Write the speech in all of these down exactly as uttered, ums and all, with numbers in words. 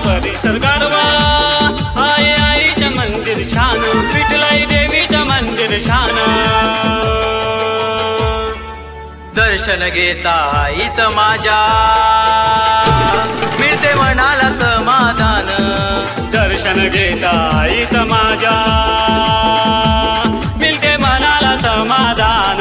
परिसर गारवा आहे आईचं मंदिर छान विठलाई देवीचं मंदिर छान दर्शन घेता आईचं माझ्या मिळते मनाला समाधान दर्शन घेता आईचं माझ्या मिळते मनाला समाधान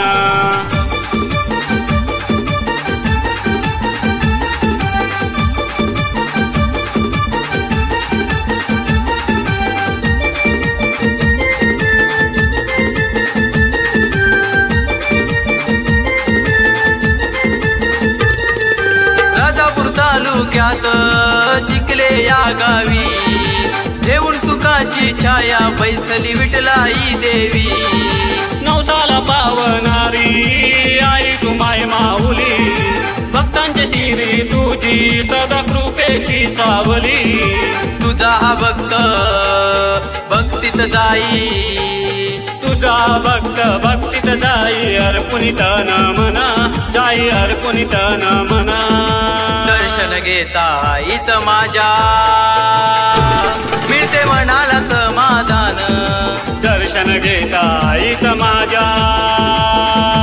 तालुक्यात चिखले या गावी देऊळ सुखाची छाया बैसली विठलाई देवी नवसाला पावनारी आई तू माय माऊली भक्तांच्या शिरी तुझी सदा कृपेची सावली तुझा हा भक्त भक्तीत जाई तुझा भक्त भक्तीत जाई अर्पुनी तन मना जाई अर्पुनी तन मना दर्शन घेता आईचं माझ्या मिळते मनाला समाधान दर्शन घेता आईचं माझ्या